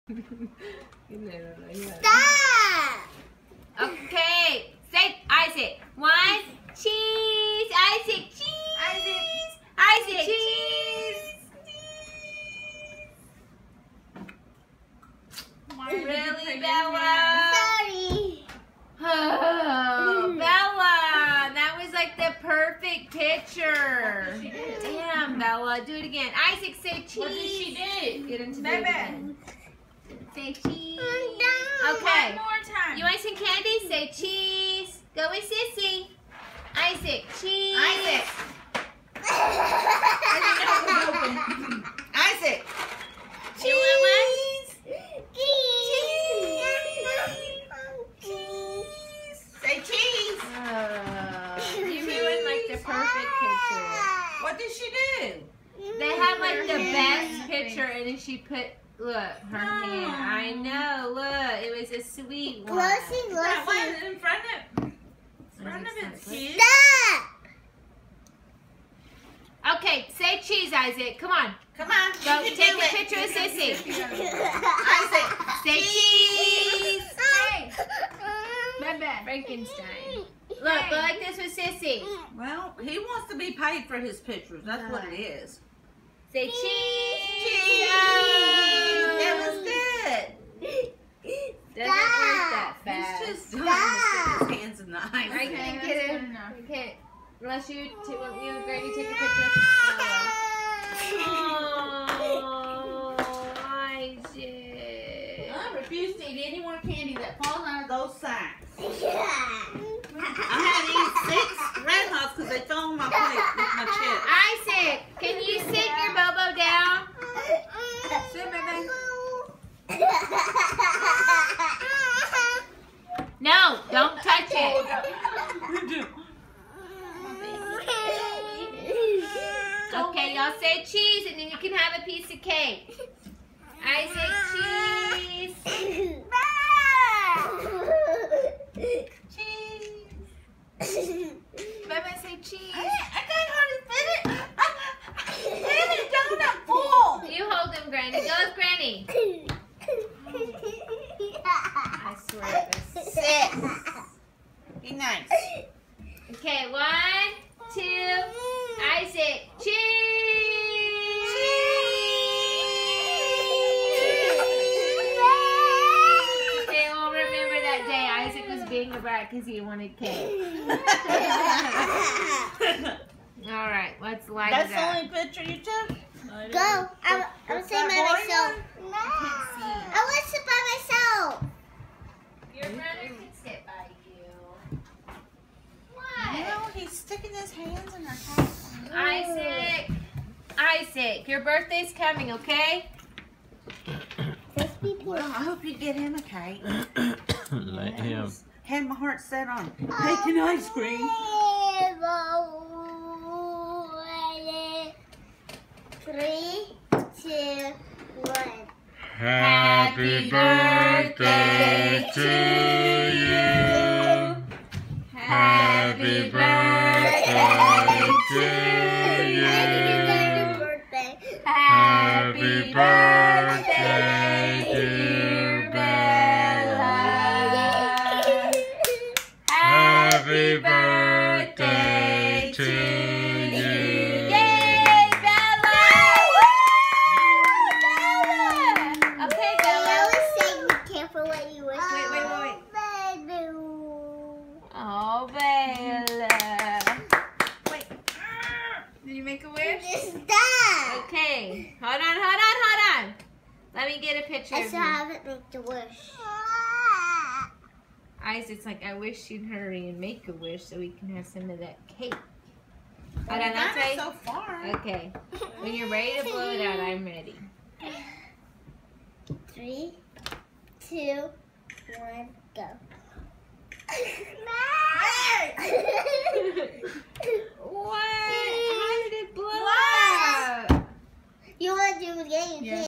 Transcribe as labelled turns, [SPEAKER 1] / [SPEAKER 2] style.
[SPEAKER 1] Stop!
[SPEAKER 2] Okay, say Isaac. One, cheese. Isaac, cheese. Isaac, cheese. Really, Bella?
[SPEAKER 1] Sorry.
[SPEAKER 2] Oh, Bella, that was like the perfect picture. Damn, Bella, do it again. Isaac, say cheese.
[SPEAKER 3] What did she do?
[SPEAKER 2] Get him to do it
[SPEAKER 3] Baby.
[SPEAKER 2] again. Say cheese.
[SPEAKER 1] No.
[SPEAKER 2] Okay.
[SPEAKER 3] One more time.
[SPEAKER 2] You want some candy? Say cheese. Go with Sissy. Isaac, cheese.
[SPEAKER 3] Isaac. Isaac.
[SPEAKER 2] You want one?
[SPEAKER 3] Say cheese.
[SPEAKER 2] You ruined like the perfect picture.
[SPEAKER 3] What did she do?
[SPEAKER 2] They had like
[SPEAKER 3] Her
[SPEAKER 2] the
[SPEAKER 3] hand.
[SPEAKER 2] best picture, and then she put, look, her hand. I know, look, it was a sweet one.
[SPEAKER 1] Glossy,
[SPEAKER 3] That
[SPEAKER 1] glossy.
[SPEAKER 3] one in front of its kids.
[SPEAKER 1] Stop!
[SPEAKER 2] Okay, say cheese, Isaac. Come on.
[SPEAKER 3] Come on.
[SPEAKER 2] Go
[SPEAKER 3] you can
[SPEAKER 2] take
[SPEAKER 3] do
[SPEAKER 2] a
[SPEAKER 3] it.
[SPEAKER 2] picture of Sissy.
[SPEAKER 3] Isaac.
[SPEAKER 2] Say cheese.
[SPEAKER 1] Bye-bye.
[SPEAKER 2] Frankenstein. Look, go like this with Sissy.
[SPEAKER 3] Well, he wants to be paid for his pictures. That's what it is.
[SPEAKER 2] Say cheese.
[SPEAKER 3] Cheese.
[SPEAKER 2] Oh.
[SPEAKER 3] That was good.
[SPEAKER 2] Doesn't work that
[SPEAKER 3] He's
[SPEAKER 2] fast.
[SPEAKER 3] just trying to stick his hands in the
[SPEAKER 2] I
[SPEAKER 3] eyes.
[SPEAKER 2] can't get it. I can't. Unless you and Grady take a picture of Bella. Oh, Isaac.
[SPEAKER 3] I refuse to eat any more candy that falls out of those sacks.
[SPEAKER 1] Yeah.
[SPEAKER 3] I had to eat 6 Red Hots because they fell on my plate with my chips.
[SPEAKER 2] Isaac, can you sit your Bobo down?
[SPEAKER 3] Sit, baby.
[SPEAKER 2] No, don't touch it. Okay, y'all say cheese and then you can have a piece of cake. Isaac, cheese.
[SPEAKER 3] Cheese.
[SPEAKER 2] Baba, say cheese.
[SPEAKER 3] I can't hardly fit it. Fit it, donut full.
[SPEAKER 2] You hold them, Granny. Go with Granny. I swear it was.
[SPEAKER 3] Sit. Be nice.
[SPEAKER 2] Okay, 1, 2, Isaac, cheese. Okay, we'll remember that day Isaac was being a brat because he wanted cake. All right, let's light
[SPEAKER 3] That's
[SPEAKER 2] it
[SPEAKER 3] the
[SPEAKER 2] up.
[SPEAKER 3] only picture you took?
[SPEAKER 1] Go. I'm
[SPEAKER 3] What's
[SPEAKER 1] sitting
[SPEAKER 3] that
[SPEAKER 1] by
[SPEAKER 3] boring
[SPEAKER 1] myself.
[SPEAKER 3] one?
[SPEAKER 1] I want to sit by myself.
[SPEAKER 2] Your brother can sit by you. What?
[SPEAKER 3] No, he's sticking his hands in her cake.
[SPEAKER 2] Isaac, your birthday's coming, okay?
[SPEAKER 3] Well, I hope you get him a cake.
[SPEAKER 4] Let him.
[SPEAKER 3] Had my heart set on cake and ice cream.
[SPEAKER 1] 3, 2, 1.
[SPEAKER 4] Happy birthday to you. Happy birthday to you. Happy birthday, dear Bella. Happy birthday to you.
[SPEAKER 2] Yay, Bella! Bella! Okay, Bella.
[SPEAKER 1] Be careful what you wish.
[SPEAKER 2] Wait.
[SPEAKER 1] Oh,
[SPEAKER 2] Oh, Bella. Wait. Did you make a wish?
[SPEAKER 1] Stop!
[SPEAKER 2] Okay. Hold on. Let me get a picture
[SPEAKER 1] I
[SPEAKER 2] of
[SPEAKER 1] still
[SPEAKER 2] you.
[SPEAKER 1] haven't made the wish.
[SPEAKER 2] Isaac's like, I wish you'd hurry and make a wish so we can have some of that cake.
[SPEAKER 3] Well,
[SPEAKER 2] Hold on,
[SPEAKER 3] that
[SPEAKER 2] I'll
[SPEAKER 3] is
[SPEAKER 2] say.
[SPEAKER 3] so far.
[SPEAKER 2] Okay. When you're ready to blow it out, I'm ready.
[SPEAKER 1] 3, 2, 1, go.
[SPEAKER 2] What? How did it blow out?
[SPEAKER 1] You want to do it again? You
[SPEAKER 3] Yeah.
[SPEAKER 1] can't.